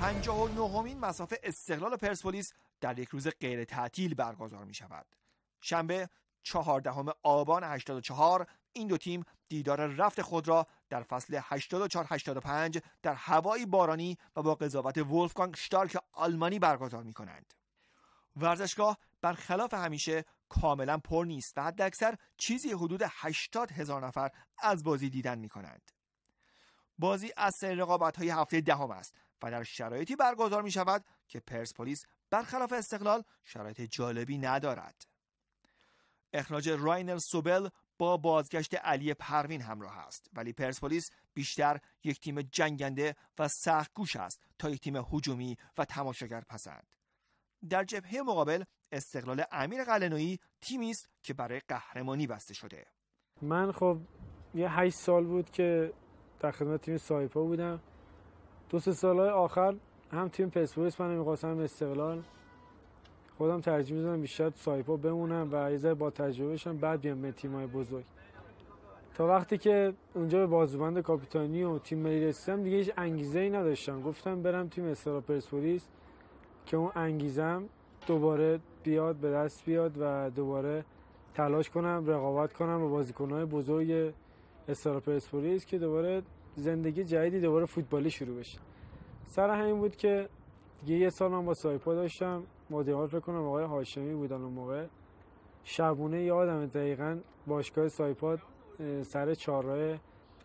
59مین مسافه استقلال و پرسپولیس در یک روز غیر تعطیل برگزار می شود. شنبه 14 آبان 84 این دو تیم دیدار رفت خود را در فصل 84-85 در هوایی بارانی و با قضاوت ولفگانگ شتارک آلمانی برگزار می کنند. ورزشگاه برخلاف همیشه کاملا پر نیست و حداکثر چیزی حدود 80,000 نفر از بازی دیدن می کنند. بازی از سری رقابت‌های هفته دهم است و در شرایطی برگزار می شود که پرسپولیس برخلاف استقلال شرایط جالبی ندارد. اخراج راینر سوبل با بازگشت علی پروین همراه است، ولی پرسپولیس بیشتر یک تیم جنگنده و سخت‌کوش است تا یک تیم هجومی و تماشاگر پسند. در جبهه مقابل استقلال امیر قلعه‌نویی تیمی است که برای قهرمانی بسته شده. من خب یه 8 سال بود که در خدمت تیم سایپا بودم. 2-3 سالهای آخر هم تیم پرسپولیس من می‌خواستم استقلال، خودم ترجیح می‌دادم بیشتر سایپا بمونم و یه ذره با تجربه شم بعد بیام به تیم‌های بزرگ. تا وقتی که اونجا به بازوبند کاپیتانی و تیم ملی رسیدم دیگه هیچ انگیزه‌ای نداشتم. گفتم برم تیم استقلال پرسپولیس که اون انگیزم دوباره بیاد به دست بیاد و دوباره تلاش کنم رقابت کنم با بازیکن‌های بزرگ استقلال پرسپولیس که دوباره زندگی جدیدی دوباره فوتبالی شروع بشه. سر همین بود که دیگه یه سال من با سایپا داشتم. مدیر فکر کنم آقای هاشمی بودن اون موقع. شبونه یادم دقیقاً باشگاه سایپا سر چهارراه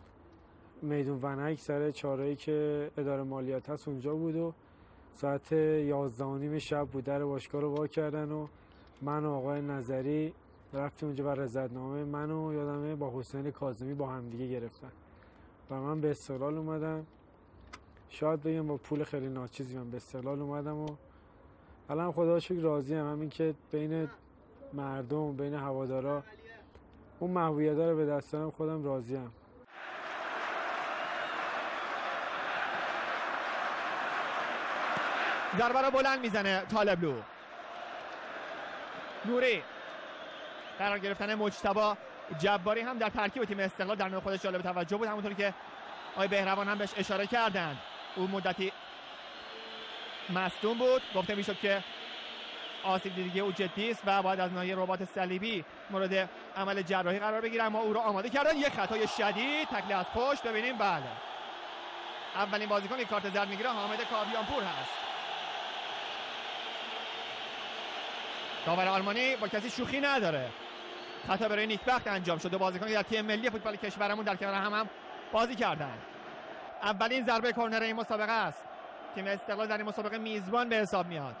میدون ونک، سر چهارراهی که اداره مالیات هست اونجا بود و ساعت 11:30 شب بود در باشگاه رو وا کردن و من و آقای نظری رفتیم اونجا و رضایتنامه منو یادمه با حسین کاظمی با هم دیگه گرفتن و من به استقلال اومدم. شاید بگم با پول خیلی ناچیزی من به استقلال اومدم و الان خدا رو شکر راضیم. همین که بین مردم بین هوادارا اون محبوبیت رو به دست دارم خودم راضیم. ضربه رو بلند میزنه طالبلو. نوری قرار گرفتن مجتبی جباری هم در ترکیب تیم استقلال در نوع خودش جالب توجه بود، همونطوری که آقای بهروان هم بهش اشاره کردند. او مدتی مصدوم بود، گفته میشد که آسیب دیدگی او جدی است و باید از ناحیه رباط صلیبی مورد عمل جراحی قرار بگیره، اما او رو آماده کردن. یک خطای شدید، تکل از پشت. ببینیم بله اولین بازیکن که کارت زرد میگیره حامد کاویانپور هست. داور آلمانی با کسی شوخی نداره. خطا برای نیکبخت انجام شده. بازیکنی در تیم ملی فوتبال کشورمون در کنار هم بازی کردن. اولین ضربه کرنر این مسابقه است. تیم استقلال در این مسابقه میزبان به حساب میاد.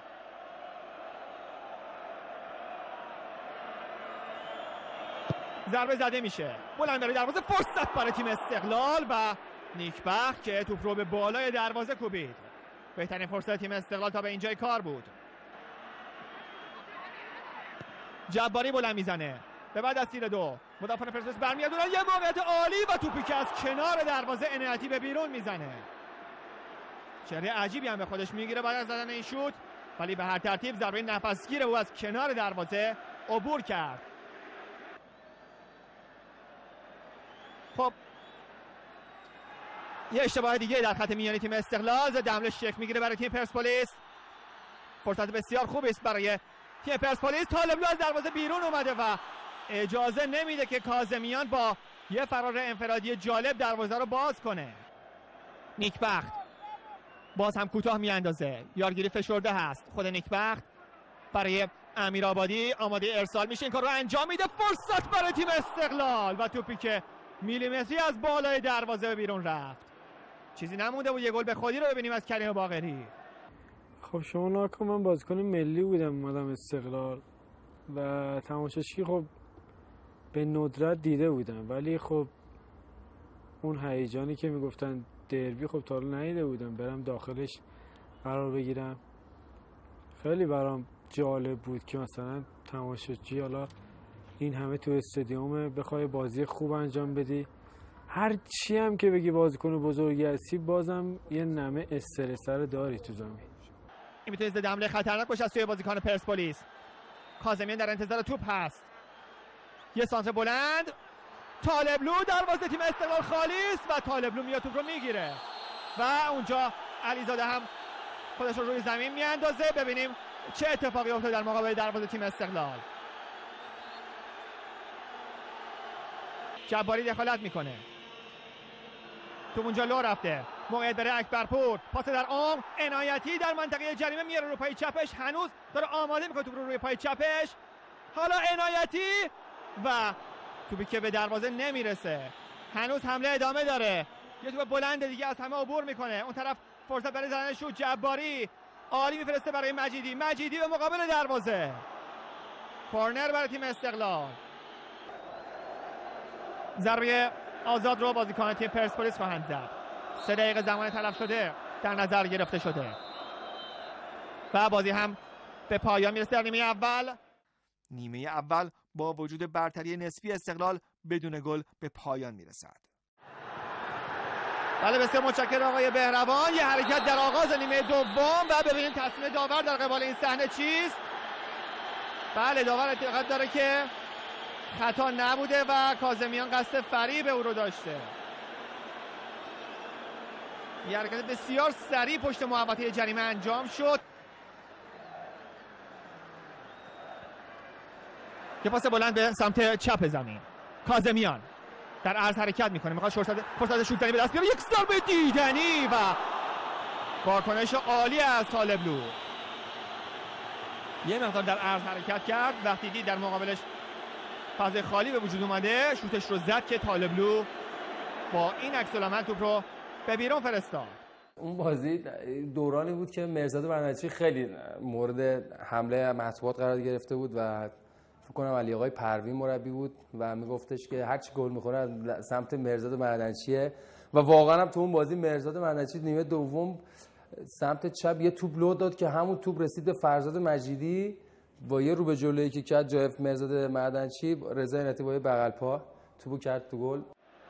ضربه زده میشه، بلند برای دروازه، فرصت برای تیم استقلال و نیکبخت که توپ رو به بالای دروازه کوبید. بهترین فرصت تیم استقلال تا به اینجای کار بود. جباری بلند میزنه به بعد از تیر دو مدافعان پرسپولیس برمیگردونن. یه موقعیت عالی و توپی که از کنار دروازه عنایتی به بیرون میزنه. چهره عجیبی هم به خودش میگیره بعد از زدن این شوت، ولی به هر ترتیب ضربه نفسگیر او از کنار دروازه عبور کرد. خب یه اشتباه دیگه در خط میانی تیم استقلال. ضد حمله شکل میگیره برای تیم پرسپولیس. فرصت بسیار خوبی است برای تیم پرسپولیس. طالبلو از دروازه بیرون اومده و اجازه نمیده که کاظمیان با یه فرار انفرادی جالب دروازه رو باز کنه. نیکبخت باز هم کوتاه میاندازه. یارگیری فشرده هست. خود نیکبخت برای امیرآبادی آماده ارسال میشه، این کار رو انجام میده. فرصت برای تیم استقلال و توپی که میلیمتری از بالای دروازه به بیرون رفت. چیزی نمونده بود یه گل به خودی رو ببینیم از کریم باقری. خب شما ناکن من بازیکن ملی بودم اومدم استقلال و تماشاچی خب به ندرت دیده بودم، ولی خب اون هیجانی که میگفتن دربی خب تا حالا ندیده بودم برم داخلش قرار بگیرم. خیلی برام جالب بود که مثلا تماشاچی حالا این همه تو استادیوم بخوای بازی خوب انجام بدی، هر چی هم که بگی بازیکن بزرگی هستی بازم یه نمه استرس رو داری تو زمین. این میتونه ضد حمله خطرناک باشه از سوی بازیکن پرسپولیس. کاظمیان در انتظار توپ هست. یه سانتر بلند، طالبلو دروازه تیم استقلال خالی است و طالبلو میاد توپ رو میگیره و اونجا علیزاده هم خودش رو روی زمین میاندازه. ببینیم چه اتفاقی افتاد در مقابل دروازه تیم استقلال. جباری دخالت میکنه، تو اونجا لو رفته، موقعیت برای اکبرپور، پاس در عمق، عنایتی در منطقه جریمه میاره رو پای چپش، هنوز داره آماده میکنه توپ رو روی پای چپش. حالا عنایتی و توپی که به دروازه نمیرسه. هنوز حمله ادامه داره، یه توپ بلند دیگه از همه عبور میکنه. اون طرف فرصت برای زدن شوت، جباری عالی میفرسته برای مجیدی، مجیدی به مقابل دروازه. کورنر برای تیم استقلال. ضربه آزاد رو بازیکن تیم پرسپولیس خواهند زد. 3 دقیقه زمان تلف شده در نظر گرفته شده و بازی هم به پایان میرسه در نیمه اول. نیمه اول با وجود برتری نسبی استقلال بدون گل به پایان میرسد. بله بسیار متشکرم آقای بهروان. یه حرکت در آغاز نیمه دوم و ببینیم تصمیم داور در قبال این صحنه چیست. بله داور اعتقاد داره که خطا نبوده و کاظمیان قصد فریب او رو داشته. یه حرکت بسیار سریع پشت محوطه جریمه انجام شد. یه پاس بلند به سمت چپ زمین، کاظمیان در عرض حرکت میکنه، میخواد فرصت شوت زنی به دست بیاره. یک ضربه دیدنی و واکنش عالی از طالبلو. یه مقدار در عرض حرکت کرد، وقتی دید در مقابلش فضای خالی به وجود اومده شوتش رو زد که طالبلو با این عکس العمل توپ رو به بیرون فرستاد. اون بازی دورانی بود که مرزاد بندرچی خیلی مورد حمله مطبوعات قرار گرفته بود و فکر کنم علی آقای پروین مربی بود و میگفتش که هر چی گل میخوره از سمت مرزاد بندرچیه و واقعا هم تو اون بازی مرزاد بندرچی نیمه دوم سمت چپ یه توپ لو داد که همون توپ رسید به فرزاد مجیدی با یه رو به جلویی که کرد جای مرزاد معدنچی، رضا عنایتی با یه بغل پا توپو کرد تو گل.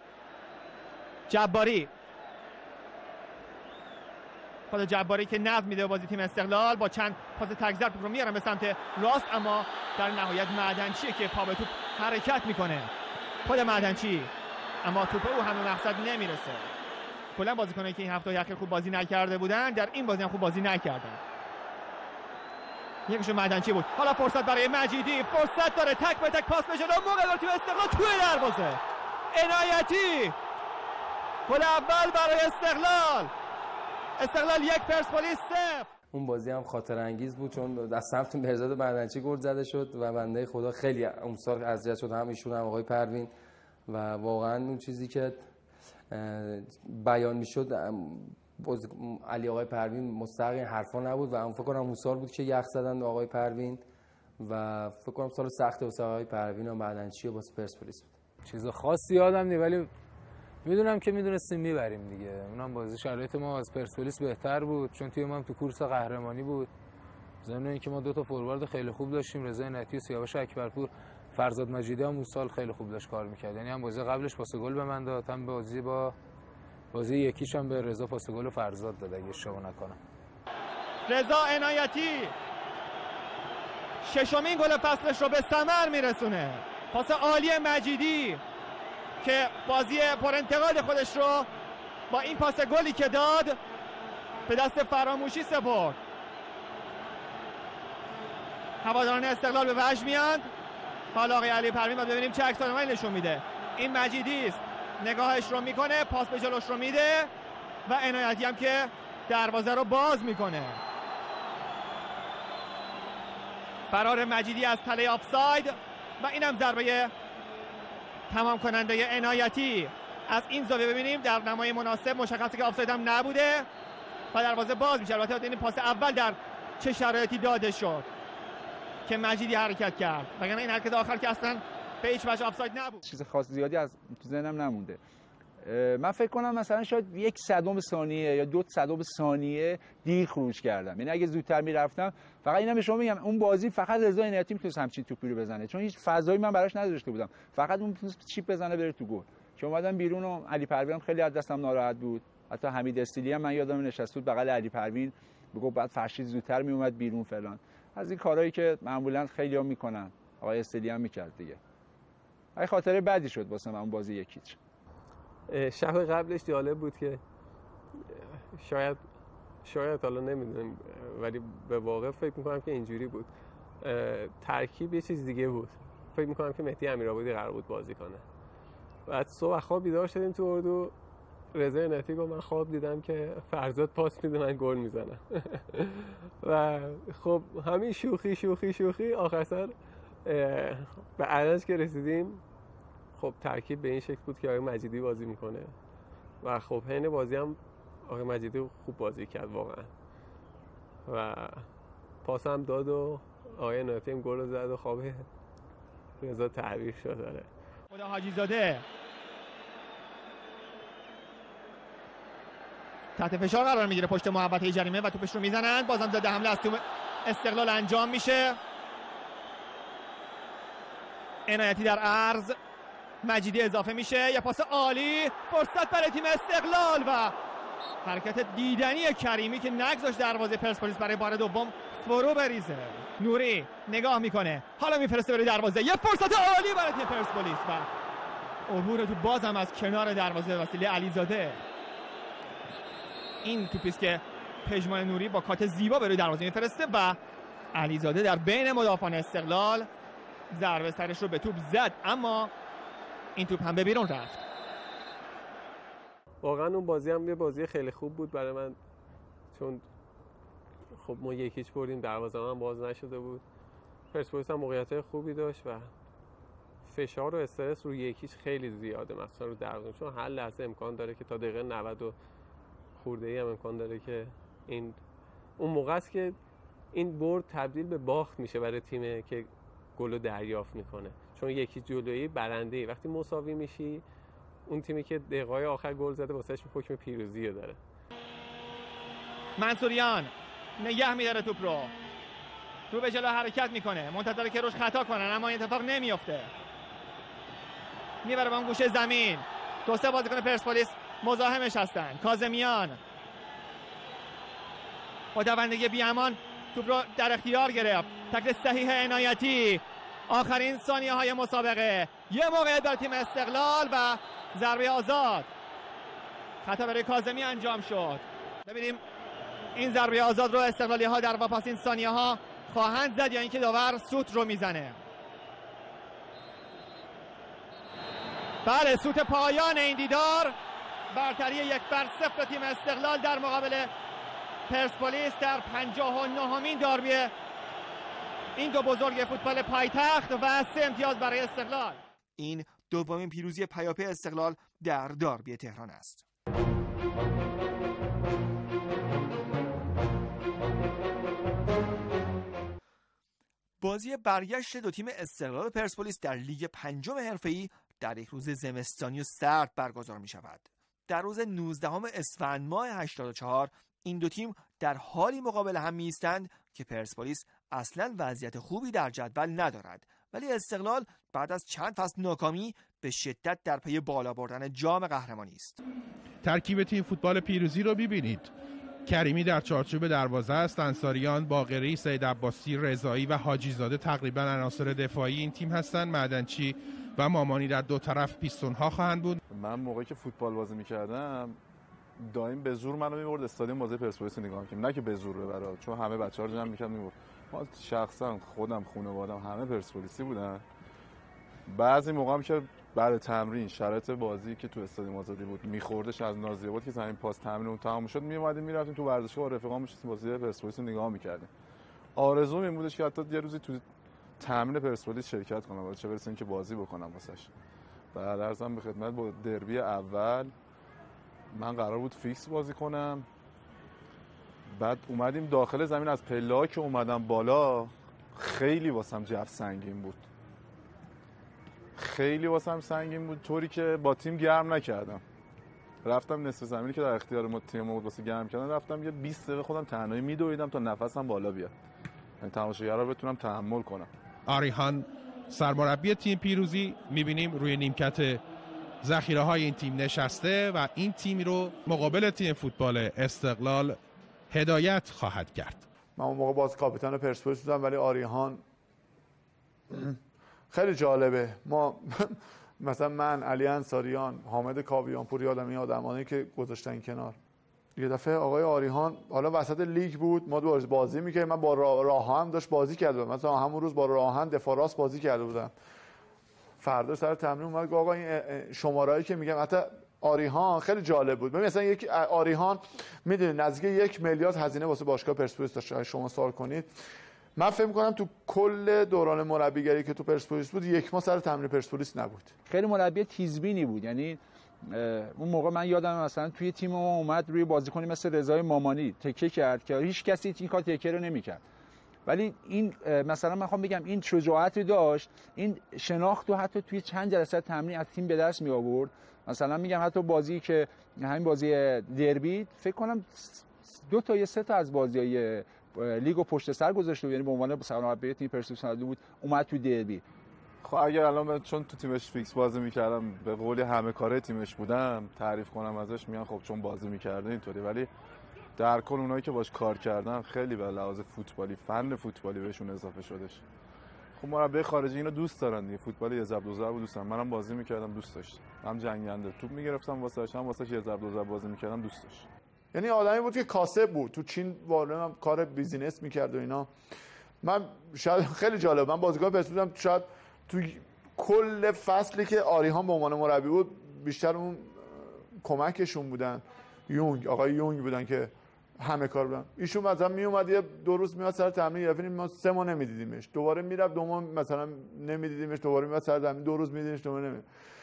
جباری، خود جباری که نظم میده بازی تیم استقلال با چند پاس تک‌ضرب توپ رو میارن به سمت راست، اما در نهایت معدنچی که پا به توپ حرکت میکنه. خود معدنچی اما توپ او همه مقصد نمیرسه. کلا بازیکنایی که این هفته اخیر خوب بازی نکرده بودن در این بازی هم خوب بازی نکردن. یکیشون معدنچی بود. حالا فرصت برای مجیدی، فرصت داره تک به تک پاس بشه موقع تیم استقلال توی دروازه. عنایتی گل اول برای استقلال 1 پرسپولیس 0. اون بازی هم خاطر انگیز بود چون از سمت مرزاد بندرچی گل زده شد و بنده خدا خیلی اون سال اذیت شد، هم ایشون هم آقای پروین و واقعا اون چیزی که بیان میشد علی آقای پروین مستحق حرفا نبود و من فکر کنم اون سال بود که یخ زدن به آقای پروین و فکر کنم سال سخت واسه آقای پروین و معدنچی و واسه پرسپولیس بود. چیز خاصی یادم نی ولی میدونم که میدونستیم میبریم دیگه. اونم بازی شرایط ما از پرسپولیس بهتر بود چون تیم ما هم تو کورس قهرمانی بود. ضمن اینکه ما 2 تا فوروارد خیلی خوب داشتیم، رضا عنایتی و سیاوش اکبرپور. فرزاد مجیدی هم اون سال خیلی خوب داشت کار میکرد، یعنی هم بازی قبلش پاس گل به من داد، هم بازی یکیش هم به رضا پاس گل و فرزاد داد اگه اشتباه نکنم. رضا عنایتی 6مین گل فصلش رو به ثمر میرسونه. پاس عالی مجیدی که بازی پر انتقاد خودش رو با این پاس گلی که داد به دست فراموشی سپرد. هواداران استقلال به وجد میاد. حالا آقای علی پروین باید ببینیم چه عکس‌العملی نشون میده. این مجیدی است، نگاهش رو میکنه، پاس به جلوش رو میده و عنایتی هم که دروازه رو باز میکنه. فرار مجیدی از تله آفساید و اینم ضربه تمام کننده عنایتی. از این زاویه ببینیم در نمای مناسب مشخصه که آفساید هم نبوده و دروازه باز میشه. البته این پاس اول در چه شرایطی داده شد که مجیدی حرکت کرد، وگرنه این حرکت آخر که اصلا به هیچ وجه آفساید نبود. چیز خاص زیادی از ذهنم نمونده. من فکر کنم مثلا شاید 1/100 ثانیه یا 2/100 ثانیه دیر خروج کردم، یعنی اگه زودتر میرفتم. فقط اینم به شما میگم اون بازی فقط رضا عنایتی میتونست همچین توپی رو بزنه چون هیچ فضایی من براش نذاشته بودم، فقط اون میتونست چیپ بزنه بره تو گل. که اومدم بیرون و علی پروین خیلی از دستم ناراحت بود، حتی حمید استیلی هم من یادم نشسته بود بغل علی پروین میگفت بعد فرشید زودتر میومد بیرون فلان، از این کارهایی که معمولا خیلی‌ها میکنن. آقای استیلی هم میکرد دیگه. این خاطره بعدی شد واسه من اون بازی 1-0. شب قبلش جالب بود که شاید شاید حالا نمیدونم ولی به واقع فکر میکنم که اینجوری بود. ترکیب یه چیز دیگه بود. فکر میکنم که مهدی امیرآبادی قرار بود بازی کنه. بعد صبح خواب بیدار شدیم تو اردو، رضا عنایتی گفت من خواب دیدم که فرزاد پاس میده من گل میزنم. و خب همین شوخی آخر سر به عرض که رسیدیم خب ترکیب به این شکل بود که آقای مجیدی بازی میکنه و خب حین بازی هم آقای مجیدی خوب بازی کرد واقعا و پاس هم داد و آقای عنایتی هم گل زد و خواب رضا تعبیر شد. داره خدا حاجی زاده تحت فشار قرار میگیره پشت محوطه جریمه و توپش رو میزنن. بازم زده حمله از تو استقلال انجام میشه. عنایتی در عرض، مجیدی اضافه میشه، یه پاس عالی، فرصت برای تیم استقلال و حرکت دیدنی کریمی که نگذاشت دروازه پرسپولیس برای بار دوم فرو بریزه. نوری نگاه میکنه، حالا میفرسته برای دروازه، یه فرصت عالی برای تیم پرسپولیس و عبور تو بازم از کنار دروازه وسیله علیزاده. این توپیست که پژمان نوری با کات زیبا برای دروازه میفرسته و علیزاده در بین مدافعان استقلال ضربه سرش رو به توپ زد، اما این توپ هم به بیرون رفت. واقعا اون بازی هم یه بازی خیلی خوب بود برای من، چون خب ما 1-0 بردیم، دروازه هم باز نشده بود، پرسپولیس هم موقعیت خوبی داشت و فشار و استرس روی 1-0 خیلی زیاده، مثلا رو دروازه، چون هر لحظه امکان داره که تا دقیقه 90 خورده‌ای هم امکان داره که این اون موقع است که این برد تبدیل به باخت میشه برای تیمی که گل رو دریافت میکنه، چون 1-0 جلویی برنده‌ای. وقتی مساوی میشی اون تیمی که دقیقه‌های آخر گل زده واسهش حکم پیروزی رو داره. منصوریان نگه میداره توپ رو به جلو حرکت میکنه، منتظره که روش خطا کنن اما این اتفاق نمیفته. میبره به اون گوشه زمین، دو سه بازیکن پرسپولیس مزاحمش هستن. کاظمیان با دوندگی بی‌امان توپ رو در اختیار گرفت، تکل صحیح عنایتی. آخرین ثانیه های مسابقه، یه موقعیت برای تیم استقلال و ضربه آزاد. خطا برای کاظمی انجام شد. ببینیم این ضربه آزاد رو استقلالی ها در واپسین ثانیه ها خواهند زد یا اینکه داور سوت رو میزنه. بله، سوت پایان این دیدار، برتری 1-0 تیم استقلال در مقابل پرسپولیس در 59مین داربی این دو بزرگ فوتبال پایتخت و 3 امتیاز برای استقلال. این دومین پیروزی پیاپی استقلال در داربی تهران است. بازی برگشت دو تیم استقلال و پرسپولیس در لیگ 5 حرفه‌ای در یک روز زمستانی و سرد برگزار می شود. در روز 19 اسفند ماه 84 این دو تیم در حالی مقابل هم می ایستند که پرسپولیس اصلا وضعیت خوبی در جدول ندارد، ولی استقلال بعد از چند فصل ناکامی به شدت در پی بالا بردن جام قهرمانی است. ترکیب تیم فوتبال پیروزی رو ببینید. کریمی در چارچوب دروازه است، انصاریان، باقری، سید عباسی، رضایی و حاجی زاده تقریبا عناصر دفاعی این تیم هستند. معدنچی و مامانی در دو طرف پیستون ها خواهند بود. من موقعی که فوتبال بازی می‌کردم دایم به زور منو می‌برد استادیوم بازی پرسپولیس رو نگاه می‌کردم، نه که به زور ببره، چون همه بچه‌ها رو جمع می‌کرد می‌برد. ما شخصا خودم خانواده‌ام همه پرسپولیسی بودن. بعضی موقع هم که بعد تمرین شرایط بازی که تو استادیوم آزادی بود می‌خوردش از نازیه بود که زمین پاس تمرین اون تمام شد میومدیم میرفتیم تو ورزشگاه با رفیقام نشستیم بازی پرسپولیس رو نگاه می‌کردیم. آرزوم این بودش که حتی یه روزی تو تمرین پرسپولیس شرکت کنم، چه برسه اینکه بازی بکنم واسش. بعد ارزم به خدمت با دربی اول من قرار بود فیکس بازی کنم، بعد اومدیم داخل زمین، از پله‌ها که اومدم بالا خیلی واسم جو سنگین بود، خیلی واسم سنگین بود، طوری که با تیم گرم نکردم. رفتم نصف زمینی که در اختیار ما تیم بود واسه گرم کردن، رفتم یه 20 دقیقه خودم تنهایی میدویدم تا نفسم بالا بیاد، یعنی تماشاگرها رو بتونم تحمل کنم. آریهان سرمربی تیم پیروزی می‌بینیم روی نیمکت ذخیره‌های این تیم نشسته و این تیم رو مقابل تیم فوتبال استقلال هدایت خواهد کرد. من اون موقع باز کاپیتان پرسپولیس بودم، ولی آریهان خیلی جالبه. ما مثلا من، علی انصاریان، حامد کاویانپور، یادم این آدمانی که گذاشتن کنار، یه دفعه آقای آریهان حالا وسط لیگ بود، ما دو بازی می‌کردیم، من با راهان هم داشت بازی کرده بودم، مثلا همون روز با راهان دفاع راست بازی کرده بودم. فردا سر تمرین اومد گفت آقا این شمارهایی که میگم، حتی آریهان خیلی جالب بود. ببین مثلا یک آریهان میدونید نزدیک 1 میلیارد هزینه واسه باشگاه پرسپولیس داشت. شما سوال کنید، من فکر می‌کنم تو کل دوران مربیگری که تو پرسپولیس بود 1 ماه سر تمرین پرسپولیس نبود. خیلی مربی تیزبینی بود، یعنی اون موقع من یادم مثلا توی تیم ما اومد روی بازیکنی مثل رضای مامانی تکیه کرد که هیچ کسی این کار تکیه رو نمی‌کرد. ولی این مثلا من خواهم بگم این شجاعتی داشت، این شناخت رو حتی توی چند جلسه تمرین از تیم به دست می آورد. مثلا میگم حتی بازی که همین بازی دربی فکر کنم 2 تا یا 3 تا از بازی‌های لیگو پشت سر گذاشته بود، یعنی به عنوان مربی تیم پرسپولیس بود اومد تو دربی. خب اگر الان چون تو تیمش فیکس بازی می‌کردم به قولی همه کاره تیمش بودم تعریف کنم ازش، میگن خب چون بازی می‌کرده اینطوری، ولی در کل اونایی که باش کار کردن خیلی به لحاظ فوتبالی، فن فوتبالی بهشون اضافه شدش. خب مربی خارجی اینو دوست دارن دیگه، فوتبال یه ضرب دو ضرب دوست دارن. منم بازی می‌کردم دوست داشتم، هم جنگنده توپ می‌گرفتم واسهش، هم واسهش یه ضرب دو ضرب بازی می‌کردم دوست داشت. یعنی آدمی بود که کاسب بود، تو چین واقعا هم کار بیزینس می‌کرد و اینا. من شاید خیلی جالب، من بازیکن پرسپولیسم شاید تو کل فصلی که آریهان به عنوان مربی بود بیشتر اون کمکشون بودن، آقای یونگ بودن که همه کار بودن. ایشون مثلا می اومد یه 2 روز میاد سر تمرین، یه دفعه ما 3 ماه نمیدیدیمش، دوباره میرفت 2 ماه مثلا نمیدیدیمش، دوباره میاد سر تمرین 2 روز میدیدیمش، دوباره نمیاد.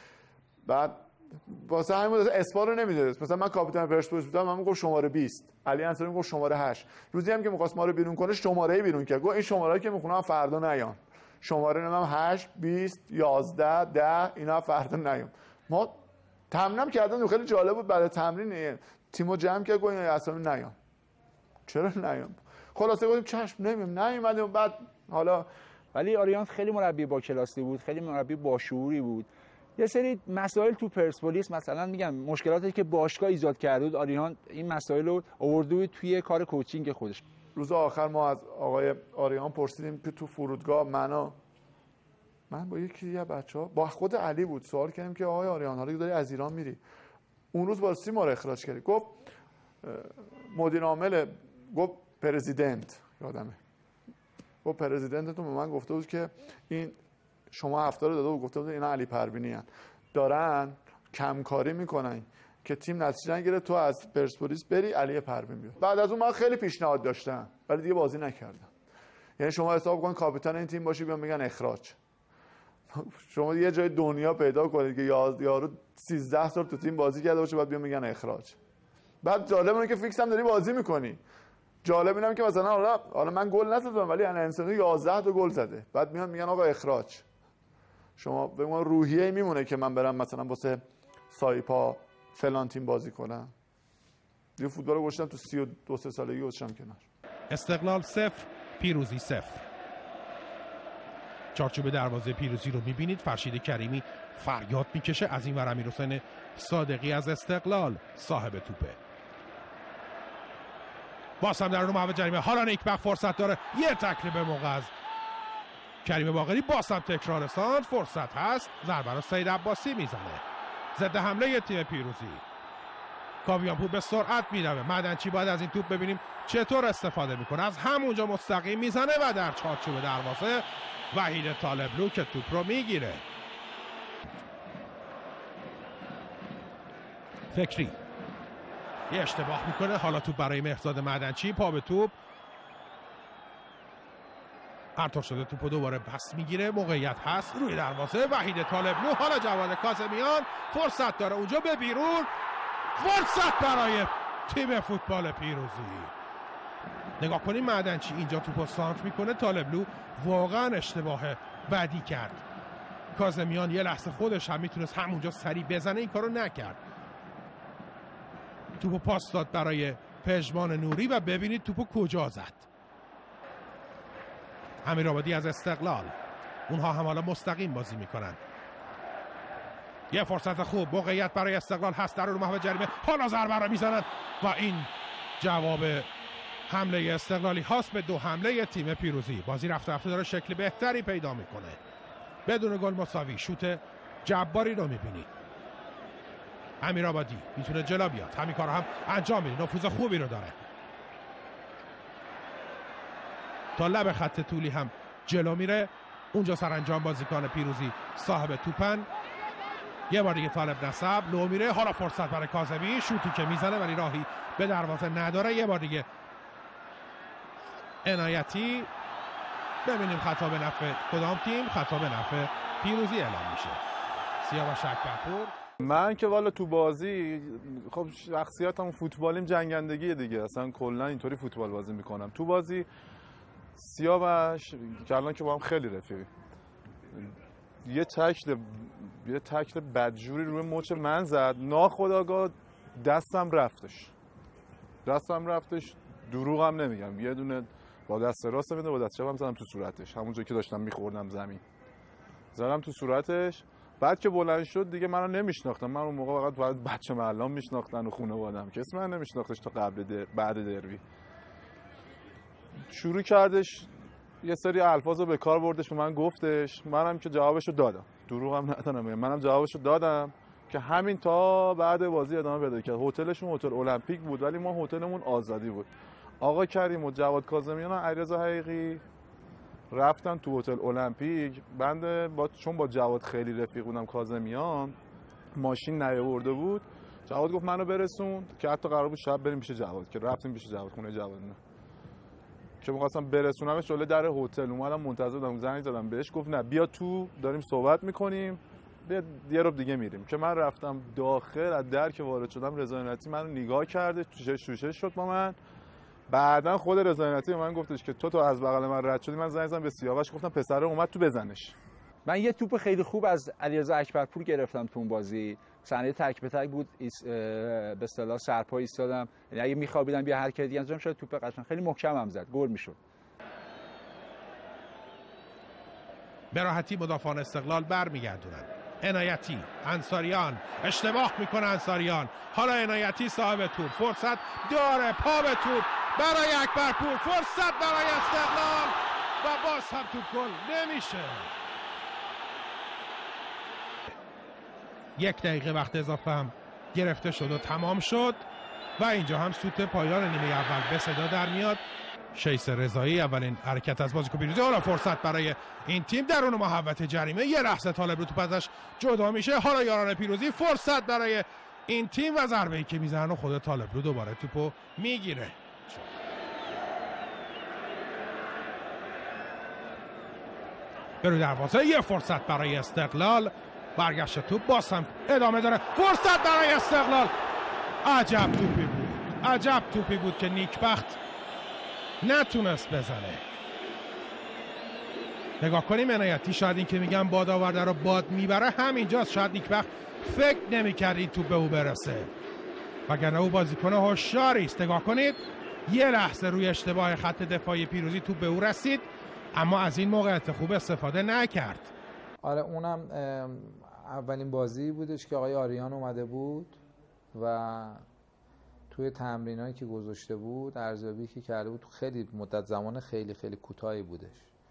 بعد واسه همین اسپا رو نمیداد. مثلا من کاپیتان پرسپولیس بودم، من میگفت شماره 20، علی انصاری میگفت شماره 8. روزی هم که می‌خواست ما رو بیرون کنه شماره‌ای بیرون کرد، گفت این شماره‌ای که میخونم فردا نیان، شماره نمم 8 20 11 10 اینا فردا نیام. ما تمرینم کردن خیلی جالب بود، بعد تمرین تیمو جمع کرد گفت این اسامی نیام. چرا نیام؟ خلاصه گفتیم چشم نیومدیم. بعد حالا ولی آریان خیلی مربی با کلاسی بود، خیلی مربی با شعوری بود. یه سری مسائل تو پرسپولیس مثلا میگم مشکلاتی که باشگاه ایجاد کرده بود، آریان این مسائل رو آورده بود توی کار کوچینگ خودش. روز آخر ما از آقای آریان پرسیدیم که تو فرودگاه من با یکی از بچه‌ها با خود علی بود سوال کردیم که آقای آریان حالا که داری از ایران میری، اون روز واسه ما رو اخراج کردی. گفت مدیر عامل، گفت پرزیدنت، یادمه، گفت پرزیدنتتون به من گفته بود که این شما هفته رو داده بود، گفته بود اینا علی پروینی ان دارن کمکاری میکنن که تیم نتیجه نگیره، تو از پرسپولیس بری علی پروین بیاد. بعد از اون من خیلی پیشنهاد داشتم ولی دیگه بازی نکردم. یعنی شما حساب کن کاپیتان این تیم باشی بیان میگن اخراج. شما یه جای دنیا پیدا کنید که یارو 13 سال تو تیم بازی کرده باشه بعد بیان میگن اخراج. بعد جالب اینه که فیکس هم داری بازی میکنی. جالب اینم که مثلا حالا من گل نزدم ولی انصاری 11 تا گل زده، بعد میگن آقا اخراج. شما به من روحیه میمونه که من برم مثلا واسه سایپا فلان تیم بازی کنم. دیگه فوتبال رو گذاشتم تو 32 سالگی گذاشتم کنار. استقلال 0 پیروزی 0. چارچوب دروازه پیروزی رو میبینید، فرشید کریمی فریاد میکشه، از این ور امیرحسین صادقی از استقلال صاحب توپه. باز هم در رو محوطه جریمه، حالا نیکبخت فرصت داره، یه تکل به موقع از کریم باقری، باز هم تکرار ساند، فرصت هست، ضربه رو سید عباسی میزنه، ضد حمله تیم پیروزی. کاویانپور به سرعت میروه، معدنچی باید از این توپ ببینیم چطور استفاده میکنه، از همونجا مستقیم میزنه و در چارچوب دروازه وحید طالبلو که توپ رو میگیره. فکری یه اشتباه میکنه، حالا توپ برای مهرزاد معدنچی، پا به توپ پرتاب شده، توپو دوباره پس میگیره، موقعیت هست روی دروازه، وحید طالبلو، حالا جواد کاظمیان فرصت داره اونجا به بیرون، فرصت برای تیم فوتبال پیروزی. نگاه کنیم معدنچی اینجا توپو سانت میکنه، طالبلو واقعا اشتباه بدی کرد. کاظمیان یه لحظه خودش هم میتونست همونجا سری بزنه، این کارو نکرد. توپو پاس داد برای پژمان نوری و ببینید توپو کجا زد. امیرآبادی از استقلال، اونها هم حالا مستقیم بازی میکنن. یه فرصت خوب، موقعیت برای استقلال هست در رو محوطه جریمه، حالا ضربه رو میزنن و این جواب حمله استقلالی هاست به 2 حمله تیم پیروزی. بازی رفته رفته داره شکل بهتری پیدا میکنه، بدون گل مساوی. شوت جباری رو میبینی، امیرآبادی میتونه جلو بیاد، همین کارو هم انجام میده، نفوذ خوبی رو داره. تا لب خط طولی هم جلو میره، اونجا سرانجام بازیکن پیروزی صاحب توپن. یه بار دیگه طالب نسب لو میره، حالا فرصت برای کاظمی، شوتی که میزنه ولی راهی به دروازه نداره. یه بار دیگه عنایتی، ببینیم خطا به نفع کدام تیم. خطا به نفع پیروزی اعلام میشه. سیاوش اکبرپور. من که والا تو بازی خب شخصیتم فوتبالیم جنگندگیه دیگه، اصلا کلا اینطوری فوتبال بازی میکنم. تو بازی سیاوش که الان که با هم خیلی رفیقیم، یه تکل بدجوری روی مچ من زد، ناخودآگاه دستم رفتش، دروغ هم نمیگم، یه دونه با دست راست میده با دست چپم زدم تو صورتش، همونجا که داشتم میخوردم زمین زدم تو صورتش. بعد که بلند شد دیگه منو نمیشناختم، من اون موقع فقط بچه محلام میشناختن و خانواده‌ام، کسی من نمیشناختش تا بعد دربی. شروع کردش یه سری الفاظو به کار بردش، به من گفتش، منم که جوابشو دادم، دروغم ندارم، منم جوابشو دادم که همین تا بعد بازی ادامه پیدا کرد. هتلشون هتل المپیک بود ولی ما هتلمون آزادی بود. آقا کریم و جواد کاظمیان و علیرضا حقیقی رفتن تو هتل المپیک. بنده چون با جواد خیلی رفیق بودم، کاظمیان ماشین نیاورده بود، جواد گفت منو برسون، که حتی قرار بود شب بریم پیش جواد، که رفتیم پیش جواد، خونه جواد نه که می‌خواستم برسونمش جلوی در هتل. اومدم منتظر بودم، زنگ زدم بهش، گفت نه بیا تو داریم صحبت می‌کنیم، یه رو دیگه میریم. که من رفتم داخل، از در که وارد شدم رضا عنایتی منو نگاه کرده، شوشه شد با من. بعدن خود رضا عنایتی به من گفتش که تو از بغل من رد شدی. من زنگ زدم به سیاوش، گفتم پسره اومد تو بزنش. من یه توپ خیلی خوب از علیرضا اکبرپور گرفتم تو اون بازی، صحنه تک به تک بود، به اصطلاح سرپا ایستادم، یعنی اگه میخوابیدم یه حرکت دیگه انجام شد، توپ قشنگ خیلی محکمم زد، گل میشد. به راحتی مدافعان استقلال برمیگردونن. عنایتی، انصاریان، اشتباه میکنه انصاریان، حالا عنایتی صاحب توپ، فرصت داره، پا به توپ برای اکبرپور، فرصت برای استقلال و باز هم توپ گل نمیشه. 1 دقیقه وقت اضافه هم گرفته شد و تمام شد و اینجا هم سوت پایان نیمه اول به صدا در میاد. شیس رضایی اولین حرکت از بازیکن پیروزی، حالا فرصت برای این تیم درون محوطه جریمه، یه لحظه طالب رو توپ ازش جدا میشه، حالا یاران پیروزی، فرصت برای این تیم و ضربه‌ای که میزنن و خود طالب رو دوباره توپو میگیره. برو دروازه، یه فرصت برای استقلال، برگشت توپ باز هم ادامه داره، فرصت برای استقلال. عجب توپی بود که نیکبخت نتونست بزنه. نگاه کنیم عنایتی، شاید این که میگم باد آورده رو باد میبره همینجاست، شاید نیکبخت فکر نمی‌کرد این توپ به او برسه، وگرنه او بازیکن هوشیاری است. نگاه کنید، یه لحظه روی اشتباه خط دفاعی پیروزی توپ به او رسید اما از این موقعیت خوب استفاده نکرد. آره اونم اولین بازی بودش که آقای آریان اومده بود و توی تمرینایی که گذاشته بود، ارزیابی که کرده بود، خیلی مدت زمان خیلی کوتاهی بودش.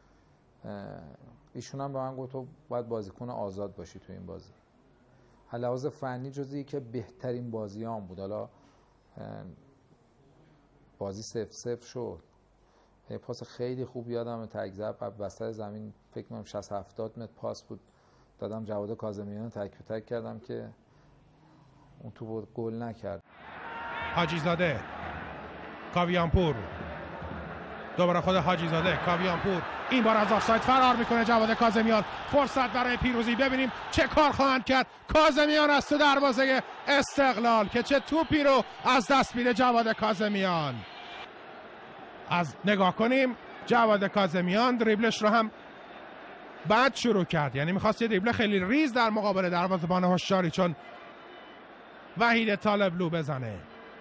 ایشون هم به من گفت تو باید بازیکن آزاد باشی تو این بازی. لحاظ فنی جزئی که بهترین بازیام بود. حالا بازی 0-0 شد، یه پاس خیلی خوب یادم تک زد وسط زمین، فکر کنم 60-70 متر پاس بود، دادم جواد کاظمیان، تک به تک کردم که اون تو گل نکرد. حاجی زاده، کاویانپور، دوباره خود حاجی زاده، کاویانپور، این بار از آفساید فرار میکنه جواد کاظمیان، فرصت برای پیروزی، ببینیم چه کار خواهند کرد. کاظمیان از تو دروازه استقلال که چه توپی رو از دست میده جواد کاظمیان. از نگاه کنیم جواد کاظمیان دریبلش رو هم بعد شروع کرد، یعنی میخواست یه دریبل خیلی ریز در مقابل دروازه‌بان هوشیاری چون وحید طالبلو بزنه.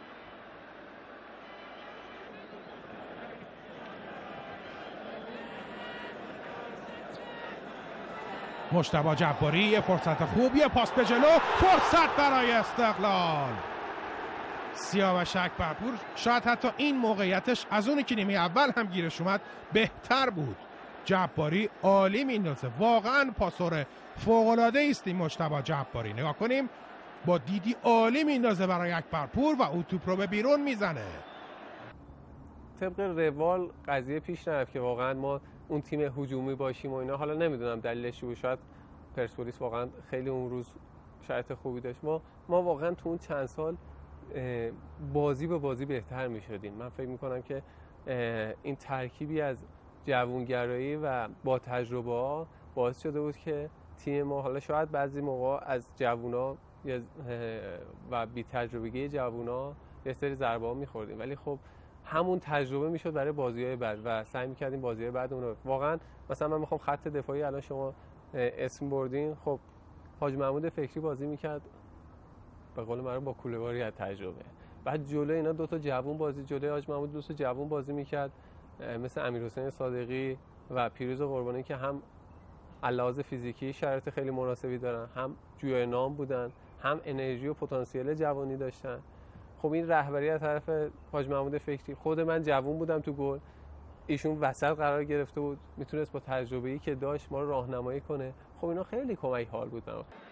مجتبی جباری، یه فرصت خوب، یه پاس به جلو، فرصت برای استقلال. سیاوش اکبرپور شاید حتی این موقعیتش از اونی که نیمه اول هم گیرش اومد بهتر بود. جباری عالی میندازه، واقعا پاسور فوق‌العاده است این مجتبی جباری. نگاه کنیم با دیدی عالی میندازه برای اکبرپور و او توپ رو به بیرون میزنه. طبق روال قضیه پیش نرفت که واقعا ما اون تیم هجومی باشیم و اینا. حالا نمیدونم دلیلش چی بود، شاید پرسپولیس واقعا خیلی اون روز شرایط خوبی داشت. ما واقعا تو اون چند سال بازی به بازی بهتر میشدیم. من فکر میکنم که این ترکیبی از جوانگرایی و با تجربه ها باعث شده بود که تیم ما، حالا شاید بعضی موقع از جوونا و بی تجربگی جوونا یه سری ضربه ها میخوردیم، ولی خب همون تجربه میشد برای بازی‌های بعد و سعی می‌کردیم بازی‌های بعد اون رو. واقعا مثلا من میخوام خط دفاعی الان شما اسم بردین، خب حاج محمود فکری بازی میکرد به قول معروف با کوله‌باری از تجربه. بعد جلوی اینا دو تا جوون بازی، جلوی حاج محمود دو تا جوون بازی میکرد مثل امیرحسین صادقی و پیروز قربانی که هم علاوه فیزیکی شرایط خیلی مناسبی دارن، هم جویای نام بودن، هم انرژی و پتانسیل جوانی داشتن. خب این رهبری از طرف حاج محمود فکری، خود من جوون بودم تو گل، ایشون وسط قرار گرفته بود، میتونست با تجربه‌ای که داشت ما رو راهنمایی کنه. خب اینا خیلی کمک حال بود.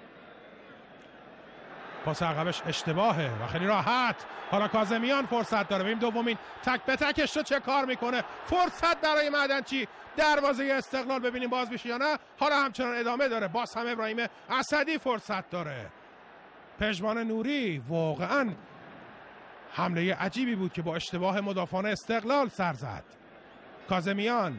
پاس عقبش اشتباهه و خیلی راحت. حالا کاظمیان فرصت داره. ببین دومین تک به تکش رو چه کار میکنه. فرصت برای معدنچی، دروازه استقلال ببینیم باز میشه یا نه. حالا همچنان ادامه داره. باز هم ابراهیم اسدی فرصت داره. پژمان نوری واقعا حمله عجیبی بود که با اشتباه مدافعان استقلال سر زد. کاظمیان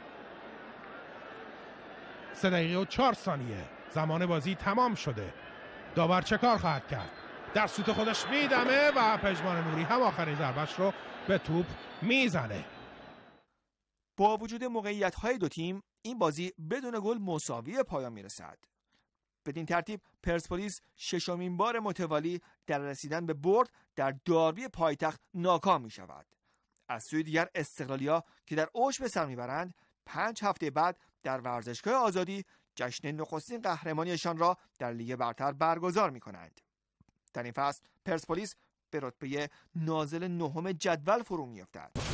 3 دقیقه و 4 ثانیه زمان بازی تمام شده. داور چه کار خواهد کرد؟ در سوت خودش میدمه و پژمان نوری هم آخرین ضربش رو به توپ میزنه. با وجود موقعیت‌های دو تیم این بازی بدون گل مساوی پایان میرسد. بدین ترتیب پرسپولیس ششمین بار متوالی در رسیدن به برد در داربی پایتخت ناکام می شود. از سوی دیگر استقلالیا که در اوج به سر میبرند 5 هفته بعد در ورزشگاه آزادی جشن نخستین قهرمانیشان را در لیگ برتر برگزار می کنند. در این فصل پرسپولیس به رتبه نازل 9 جدول فرو می افتد.